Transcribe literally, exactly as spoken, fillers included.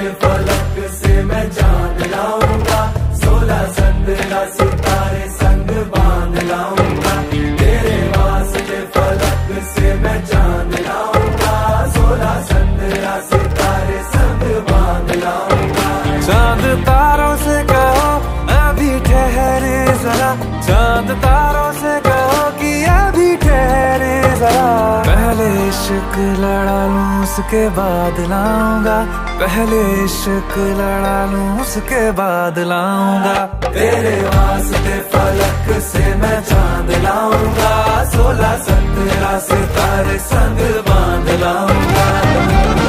के फलक से मैं चांद लाऊंगा, सोलह संद्रा सितारे संग बांध लाऊंगा। तेरे वास्ते फलक से मैं चांद लाऊंगा, सोलह संद्रा सितारे संग बांध लाऊंगा। चांद तारों से कहो अभी ठहरे जरा, चांद तारों से कहो कि अभी ठहरे जरा। पहले इश्क लड़ा लूं उसके बाद लाऊंगा, पहले इश्क लड़ा लूं उसके बाद लाऊंगा। तेरे वास्ते फलक से मैं चांद लाऊंगा, सोलह संद्रा सितारे संग बांध लाऊंगा।